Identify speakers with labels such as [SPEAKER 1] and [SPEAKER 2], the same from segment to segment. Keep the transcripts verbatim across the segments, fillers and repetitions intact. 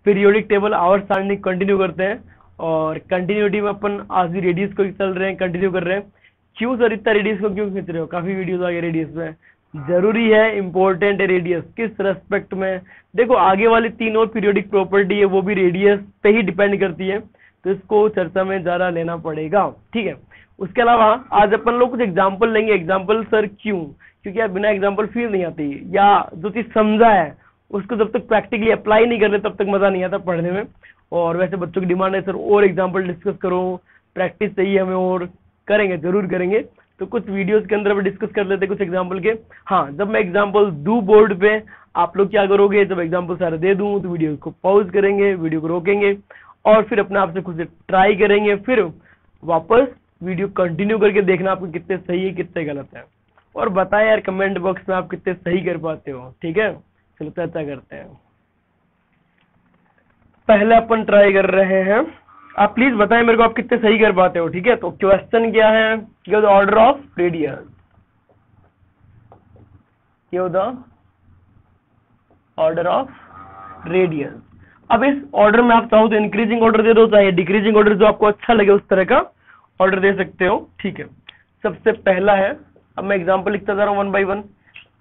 [SPEAKER 1] Periodic table आवर्स सारणी continue करते हैं, और कंटिन्यूटी में अपन आज भी रेडियस को चल रहे हैं, कंटिन्यू कर रहे हैं। क्यों सर इतना रेडियस को क्यों खींच रहे हो, काफी वीडियोस आ गए रेडियस में, जरूरी है, इंपॉर्टेंट है रेडियस। किस रेस्पेक्ट में, देखो आगे वाली तीन और पीरियोडिक प्रॉपर्टी है वो भी रेडियस पे ही डिपेंड करती है, तो इसको चर्चा में ज्यादा लेना पड़ेगा, ठीक है। उसके अलावा आज अपन लोग कुछ एग्जाम्पल लेंगे। एग्जाम्पल सर क्यों, क्योंकि यार बिना एग्जाम्पल फील नहीं आती, या जो चीज समझा है उसको जब तक प्रैक्टिकली अप्लाई नहीं कर ले तब तक मजा नहीं आता पढ़ने में। और वैसे बच्चों की डिमांड है सर और एग्जाम्पल डिस्कस करो, प्रैक्टिस चाहिए हमें, और करेंगे, जरूर करेंगे। तो कुछ वीडियोस के अंदर डिस्कस कर लेते कुछ एग्जाम्पल के। हाँ, जब मैं एग्जाम्पल दूं बोर्ड पे, आप लोग क्या करोगे, जब एग्जाम्पल सारे दे दूं तो वीडियो को पॉज करेंगे, वीडियो को रोकेंगे और फिर अपने आप से खुद से ट्राई करेंगे, फिर वापस वीडियो कंटिन्यू करके देखना आपको कितने सही है कितने गलत है, और बताएं यार कमेंट बॉक्स में आप कितने सही कर पाते हो, ठीक है। चलो चर्चा करते हैं। पहले अपन ट्राई कर रहे हैं, आप प्लीज बताएं मेरे को आप कितने सही कर पाते हो, ठीक है। तो क्वेश्चन क्या है, give the order of radius, give the order of radius. अब इस ऑर्डर में आप चाहो तो इंक्रीजिंग ऑर्डर दे दो, चाहे डिक्रीजिंग ऑर्डर, जो आपको अच्छा लगे उस तरह का ऑर्डर दे सकते हो, ठीक है। सबसे पहला है, अब मैं एग्जांपल लिखता जा रहा हूं one by one.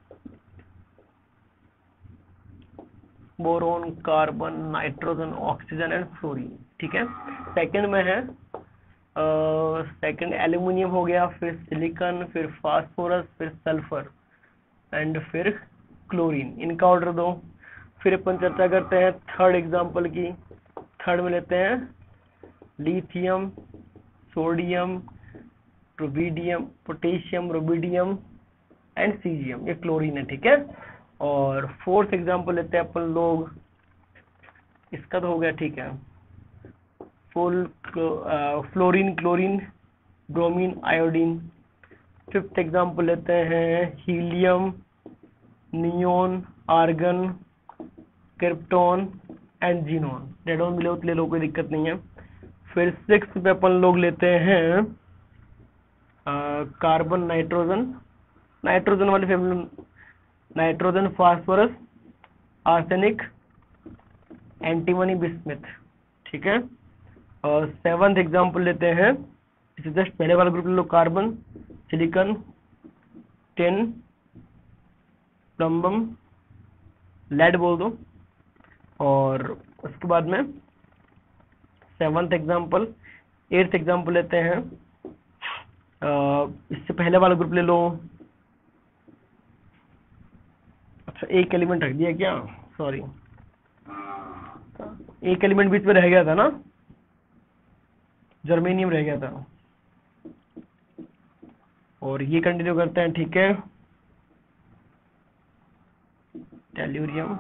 [SPEAKER 1] Boron, carbon, nitrogen, oxygen and fluorine, ठीक है। सेकंड में है सेकंड एल्यूमिनियम हो गया, फिर सिलिकॉन, फिर फास्फोरस, फिर सल्फर एंड फिर क्लोरीन, इनका ऑर्डर दो। फिर अपन चर्चा करते हैं थर्ड एग्जांपल की। थर्ड में लेते हैं lithium, sodium, rubidium, potassium, rubidium and caesium, ये क्लोरीन है, ठीक है। और फोर्थ एग्जांपल लेते हैं अपन लोग, इसका तो हो गया, ठीक है, full fluorine, chlorine, bromine, iodine. Fifth example लेते हैं helium, neon, argon, krypton and xenon. Radon मिले तो ले लो, कोई दिक्कत नहीं है। फिर सिक्स पे अपन लोग लेते हैं कार्बन, नाइट्रोजन, नाइट्रोजन वाले family, nitrogen, phosphorus, arsenic, antimony, bismuth, ठीक है। और सेवंथ एग्जांपल लेते हैं, इसे जस्ट पहले वाला ग्रुप ले लो, carbon, silicon, tin, plumbum, lead बोल दो। और उसके बाद में सेवंथ एग्जांपल, एट्थ एग्जांपल लेते हैं, इससे पहले वाला ग्रुप ले लो, अच्छा एक एलिमेंट रख दिया क्या, सॉरी एक एलिमेंट बीच में रह गया था ना, जर्मेनियम रह गया था, और ये कंटिन्यू करते हैं, ठीक है। टेल्यूरियम,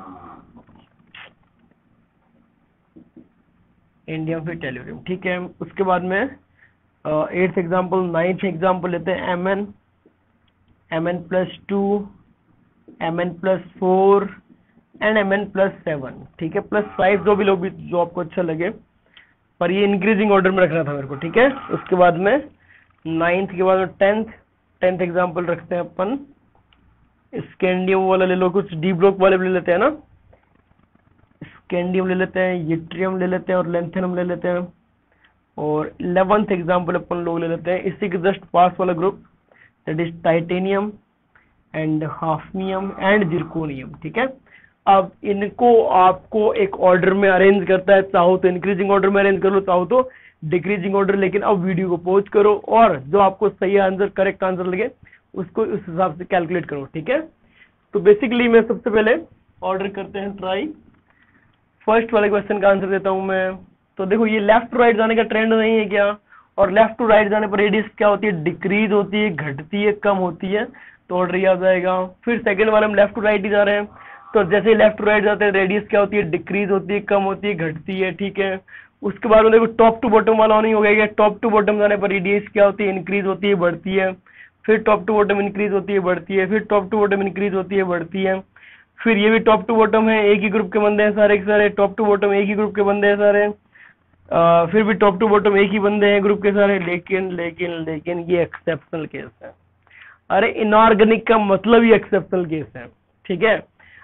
[SPEAKER 1] इंडियम, फिर टेल्यूरियम, ठीक है। उसके बाद में एट्थ एग्जाम्पल, नाइन्थ एग्जाम्पल लेते हैं M N, M N plus two, M N plus four and M N plus seven, ठीक है, प्लस फाइव, जो भी लोग भी जो आपको अच्छा लगे, पर ये इंक्रीजिंग ऑर्डर में रखना था मेरे को, ठीक है। उसके बाद में नाइन्थ के बाद में टेंथ, टेंथ एग्जाम्पल रखते हैं अपन, स्कैंडियम वाला ले लो, कुछ डी ब्लॉक वाले भी ले लेते हैं ना, स्कैंडियम ले लेते हैं, यट्रियम ले लेते हैं और लेंथेनम ले लेते हैं। और इलेवेंथ एग्जाम्पल अपन लोग ले लेते हैं इसी के जस्ट पास वाला group, that is titanium and hafnium and zirconium, ठीक है। अब इनको आपको एक ऑर्डर में अरेंज करता है, चाहो तो इंक्रीजिंग ऑर्डर में अरेंज कर लो, चाहो तो डिक्रीजिंग ऑर्डर, लेकिन अब वीडियो को पॉज करो और जो आपको सही आंसर, करेक्ट आंसर लगे उसको उस हिसाब से कैलकुलेट करो, ठीक है। तो बेसिकली मैं सबसे पहले ऑर्डर करते हैं ट्राई, फर्स्ट वाले क्वेश्चन का आंसर देता हूं मैं। तो देखो ये लेफ्ट टू राइट जाने का ट्रेंड नहीं है क्या, और लेफ्ट टू राइट जाने पर रेडियस क्या होती है, डिक्रीज होती है, घटती है, कम होती है, तो ऑर्डर ये आ जाएगा। फिर सेकंड वाले हम लेफ्ट टू राइट ही जा रहे हैं, तो जैसे ही लेफ्ट टू राइट जाते हैं रेडियस क्या होती है, डिक्रीज होती है, कम होती है, घटती है, ठीक है। उसके बाद में देखो टॉप टू बॉटम वाला नहीं हो गया, टॉप टू बॉटम जाने पर रेडियस क्या होती है, इंक्रीज होती है, बढ़ती है, फिर टॉप टू बॉटम इंक्रीज होती है, बढ़ती है, फिर टॉप टू बॉटम इंक्रीज होती है, बढ़ती है। फिर ये भी टॉप टू बॉटम है, एक ही ग्रुप के बंदे हैं सारे के सारे, टॉप टू बॉटम एक ही ग्रुप के बंदे हैं सारे, आ, फिर भी टॉप टू बॉटम एक ही बंदे हैं ग्रुप के सारे, लेकिन लेकिन लेकिन ये एक्सेप्शनल केस है। अरे इनऑर्गेनिक का मतलब ही एक्सेप्शनल केस है, ठीक है।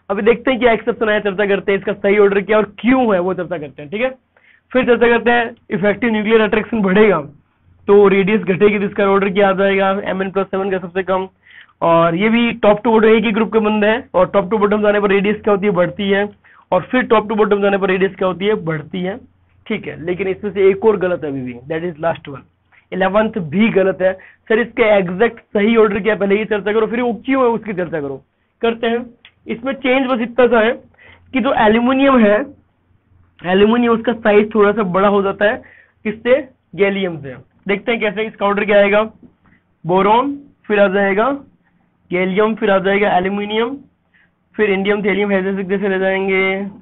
[SPEAKER 1] अभी देखते हैं क्या एक्सेप्शन आया, चर्चा करते हैं इसका सही ऑर्डर क्या और क्यों है वो चर्चा करते हैं, ठीक है। फिर चर्चा करते हैं इफेक्टिव न्यूक्लियर अट्रैक्शन बढ़ेगा तो रेडियस घटेगी तो इसका ऑर्डर क्या आ जाएगा, एम एन प्लस सेवन का सबसे कम। और ये भी टॉप टू बॉटम एक ही ग्रुप के बंदे हैं और टॉप टू बॉटम जाने पर रेडियस क्या होती है, बढ़ती है, और फिर टॉप टू बॉटम जाने पर रेडियस क्या होती है, बढ़ती है, ठीक है। लेकिन इसमें से एक और गलत है अभी भी, that is last one, eleventh भी गलत है। सर इसके एग्जैक्ट सही ऑर्डर क्या है पहले ही चर्चा करो, फिर वो क्यों है उसकी चर्चा करो। करते हैं। इसमें चेंज बस इतना सा है कि जो एल्यूमिनियम है, एल्यूमिनियम उसका साइज थोड़ा सा बड़ा हो जाता है किससे, गैलियम से। देखते हैं कैसे, इसका ऑर्डर क्या आएगा, बोरॉन, फिर आ जाएगा गैलियम, फिर आ जाएगा एल्यूमिनियम, फिर इंडियम थेलियम हेजेसिक जैसे ले जाएंगे,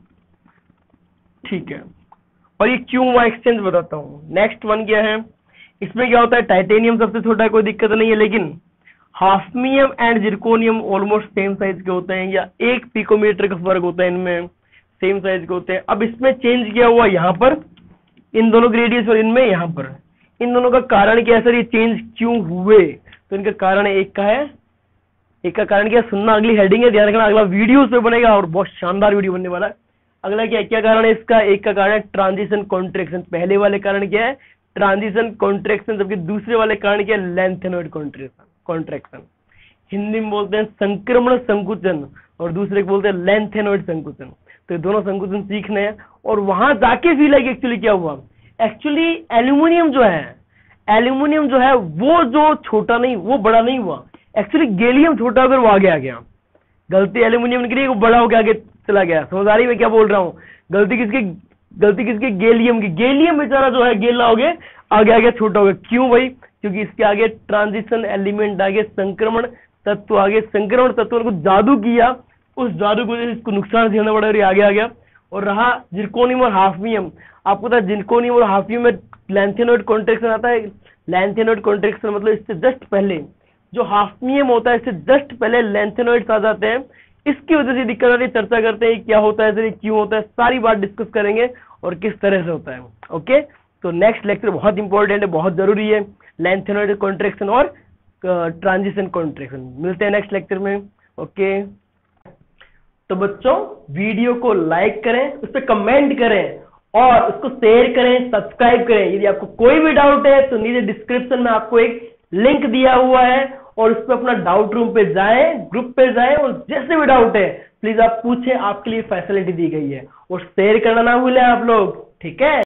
[SPEAKER 1] ठीक है। और ये क्यों हुआ एक्सचेंज बताता हूँ। नेक्स्ट वन क्या है, इसमें क्या होता है, टाइटेनियम सबसे छोटा है, कोई दिक्कत नहीं है, लेकिन hafnium and zirconium almost same size के होते हैं, या एक पिकोमीटर का फर्क होता है इनमें, सेम साइज के होते हैं। अब इसमें चेंज क्या हुआ, यहाँ पर इन दोनों के रेडियस और इनमें यहाँ पर, इन दोनों का कारण क्या है सर, ये चेंज क्यों हुए, तो इनका कारण एक का है, एक का कारण क्या, सुनना, अगली हेडिंग है, ध्यान रखना, अगला वीडियो उसमें बनेगा और बहुत शानदार वीडियो बनने वाला है। अगला क्या क्या कारण है इसका, एक का कारण है ट्रांजिशन कॉन्ट्रैक्शन, पहले वाले कारण क्या है, ट्रांजिशन कॉन्ट्रैक्शन, जबकि दूसरे वाले कारण क्या है, लेंथेनॉइड कॉन्ट्रैक्शन कॉन्ट्रैक्शन हिंदी में बोलते हैं संक्रमण संकुचन और दूसरे को बोलते हैं लेंथेनॉइड संकुचन। तो ये दोनों संकुचन सीखने हैं और वहां जाके फील है कि एक्चुअली क्या हुआ। एक्चुअली एल्यूमिनियम जो है, एल्यूमिनियम जो है वो जो छोटा नहीं, वो बड़ा नहीं हुआ, एक्चुअली गैलियम छोटा होकर वो आगे आ गया। गलती एल्यूमिनियम की नहीं, वो बड़ा होकर आगे चला गया। समझ आ रही मैं क्या बोल रहा हूँ, गलती किसकी, गलती किसकी, गैलियम की। गैलियम बेचारा जो है गेला हो गया, आगे आगे छोटा हो गया। क्यों भाई, क्योंकि इसके आगे ट्रांजिशन एलिमेंट आगे, संक्रमण तत्व आगे, संक्रमण तत्व को जादू किया, उस जादू को इसको नुकसान झेलना पड़ा और ये आगे आ गया। और रहा जिरकोनियम और हाफनियम, आपको पता है जिरकोनियम और हाफनियम में लेंथेनॉइड कॉन्ट्रैक्शन आता है। लेंथेनॉइड कॉन्ट्रैक्शन मतलब इससे जस्ट पहले जो हाफनियम होता है, इससे जस्ट पहले लेंथेनॉइड्स आ जाते हैं, इसकी वजह से दिक्कत आती है। चर्चा करते हैं क्या होता है सर, क्यों होता है, सारी बात डिस्कस करेंगे और किस तरह से होता है। ओके, तो नेक्स्ट लेक्चर बहुत इंपॉर्टेंट है, बहुत जरूरी है, लेंथेनॉइड कॉन्ट्रैक्शन और ट्रांजिशन कॉन्ट्रैक्शन। मिलते हैं नेक्स्ट लेक्चर में। ओके, तो बच्चों वीडियो को लाइक करें, उस पर कमेंट करें और उसको शेयर करें, सब्सक्राइब करें। यदि आपको कोई भी डाउट है तो नीचे डिस्क्रिप्शन में आपको एक लिंक दिया हुआ है और उस पर अपना डाउट रूम पे जाएं, ग्रुप पे जाएं और जैसे भी डाउट है प्लीज आप पूछें, आपके लिए फैसिलिटी दी गई है। और शेयर करना ना भूलें आप लोग, ठीक है।